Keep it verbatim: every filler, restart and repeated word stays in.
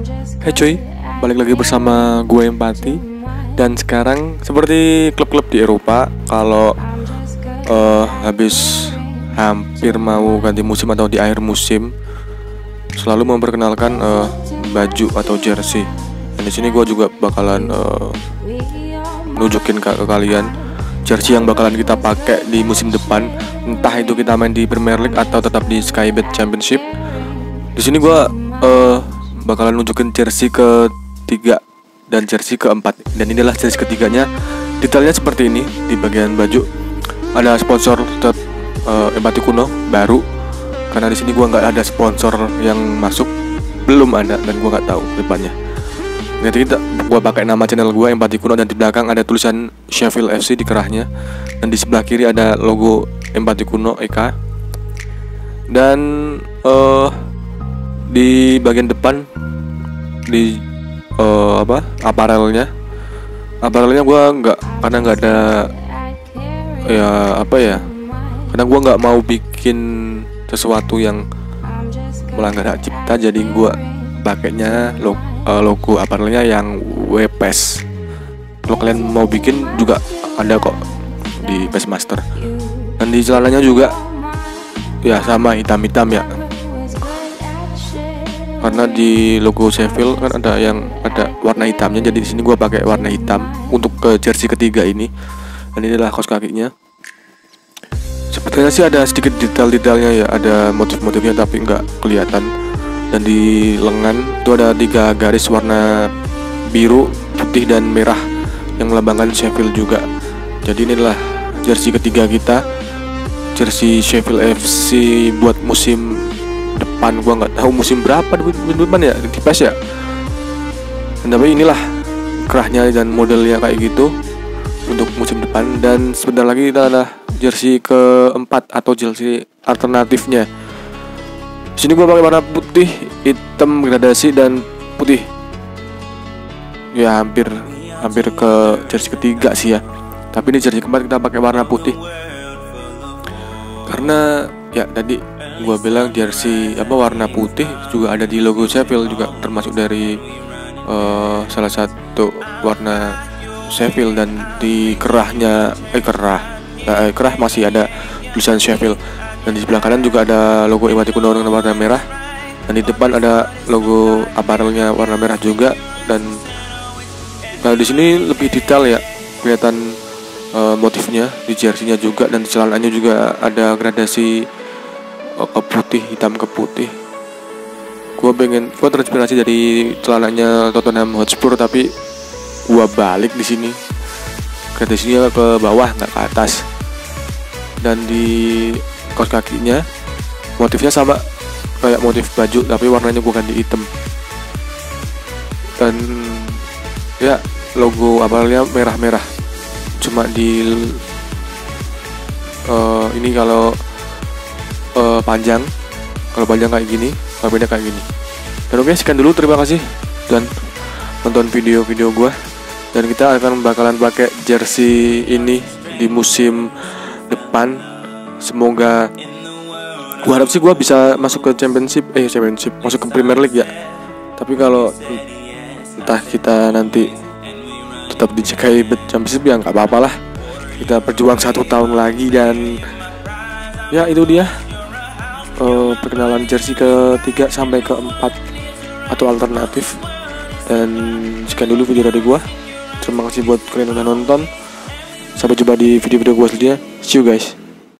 Hey cuy, balik lagi bersama gue Empati. Dan sekarang seperti klub-klub di Eropa, kalau uh, habis hampir mau ganti musim atau di akhir musim, selalu memperkenalkan uh, baju atau jersey. Dan di sini gue juga bakalan uh, nunjukin ke, ke kalian jersey yang bakalan kita pakai di musim depan, entah itu kita main di Premier League atau tetap di Skybet Championship. Di sini gue uh, bakalan nunjukin jersey ketiga dan jersey keempat. Dan inilah jersey ketiganya. Detailnya seperti ini. Di bagian baju ada sponsor tetap uh, Empati Kuno baru, karena di sini gue nggak ada sponsor yang masuk, belum ada, dan gue nggak tahu depannya. Nanti kita gue pakai nama channel gue Empati Kuno, dan di belakang ada tulisan Sheffield F C di kerahnya, dan di sebelah kiri ada logo Empati Kuno E K. Dan uh, di bagian depan di uh, apa aparelnya aparelnya gue nggak, karena nggak ada ya apa ya karena gue nggak mau bikin sesuatu yang melanggar hak cipta, jadi gue pakainya logo, uh, logo aparelnya yang W P E S. Kalau kalian mau bikin juga ada kok di P E S Master. Dan di celananya juga ya sama hitam-hitam ya, karena di logo Sheffield kan ada yang ada warna hitamnya, jadi di sini gue pakai warna hitam untuk ke jersey ketiga ini. Dan inilah kaos kakinya. Sepertinya sih ada sedikit detail-detailnya ya, ada motif-motifnya tapi nggak kelihatan. Dan di lengan itu ada tiga garis warna biru, putih, dan merah yang melambangkan Sheffield juga. Jadi inilah jersey ketiga kita, jersey Sheffield F C buat musim depan. Gua nggak tahu musim berapa depan ya di P E S ya. Dan tapi inilah kerahnya dan modelnya kayak gitu untuk musim depan. Dan sebentar lagi kita ada jersey keempat atau jersey alternatifnya. Di sini gua pakai warna putih, hitam gradasi, dan putih. Ya hampir hampir ke jersey ketiga sih ya. Tapi ini jersey keempat kita pakai warna putih. Karena ya tadi gua bilang jersey apa warna putih juga ada di logo Sheffield juga, termasuk dari uh, salah satu warna Sheffield. Dan di kerahnya eh kerah eh, kerah masih ada tulisan Sheffield. Dan di sebelah kanan juga ada logo Empati Kuno dengan warna merah. Dan di depan ada logo aparelnya warna merah juga. Dan kalau di sini lebih detail ya, kelihatan uh, motifnya di jersey-nya juga. Dan di celananya juga ada gradasi ke putih, hitam ke putih. Gue pengen, gue terinspirasi dari celananya Tottenham Hotspur, tapi gue balik di sini, gradasinya ke bawah nggak ke atas. Dan di kaos kakinya motifnya sama kayak motif baju, tapi warnanya gue ganti hitam. Dan ya logo awalnya merah-merah, cuma di uh, ini kalau Uh, panjang, kalau panjang kayak gini, kalau beda kayak gini. Dan oke, sekian dulu, terima kasih dan nonton video-video gue. Dan kita akan bakalan pakai jersey ini di musim depan. Semoga, gue harap sih gue bisa masuk ke championship, eh championship, masuk ke Premier League ya. Tapi kalau entah kita nanti tetap di Skybet Championship ya nggak apa-apa lah. Kita berjuang satu tahun lagi. Dan ya itu dia Uh, perkenalan jersey ketiga sampai keempat atau alternatif. Dan sekian dulu video dari gua. Terima kasih buat kalian yang udah nonton. Sampai jumpa di video-video gua selanjutnya. See you guys.